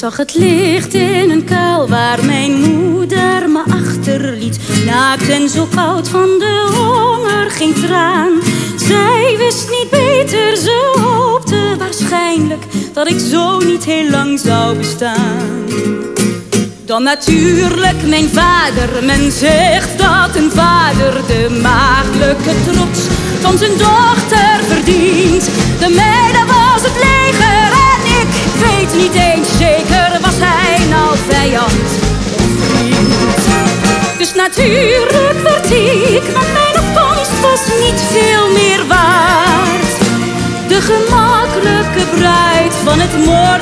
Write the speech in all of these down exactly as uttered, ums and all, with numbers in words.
zag het licht in een kuil waar mijn moeder me achterliet. Naakt en zo koud van de honger ging traan. Zij wist niet beter, ze hoopte waarschijnlijk dat ik zo niet heel lang zou bestaan. Dan natuurlijk mijn vader, men zegt dat een vader de maagdelijke trots van zijn dochter verdient. De meiden was het leger en ik weet niet eens zeker, was hij nou vijand of vriend. Dus natuurlijk werd ik, want mijn opkomst was niet veel meer waard. De gemakkelijke bruid van het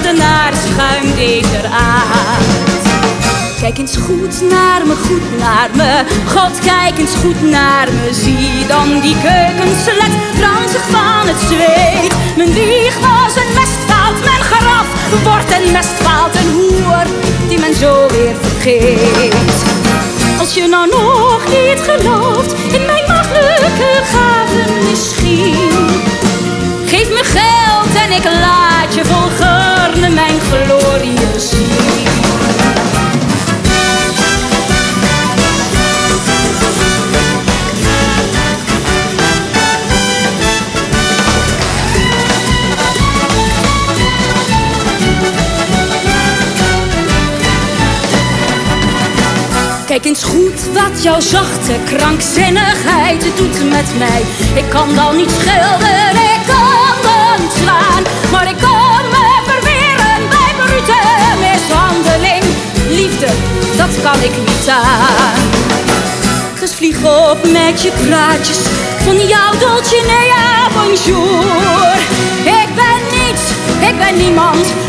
moordenaar-schuimdeteraard. Kijk eens goed naar me, goed naar me. God, kijk eens goed naar me. Zie dan die keukenslet, ranzig van het zweet. Mijn wieg was een mestveld, mijn graf wordt een mestveld. Een hoer die men zo weer vergeet. Als je nou nog niet gelooft in mijn machtelijke gaven misschien, geef me geld en ik laat je volgerne mijn glorie zien. Kijk eens goed wat jouw zachte krankzinnigheid doet met mij. Ik kan dan niet schilderen, ik kan dan niet slaan, maar ik kan me verweren bij brute mishandeling. Liefde, dat kan ik niet aan. Dus vlieg op met je praatjes van jouw dolce nea bonjour. Ik ben niets, ik ben niemand.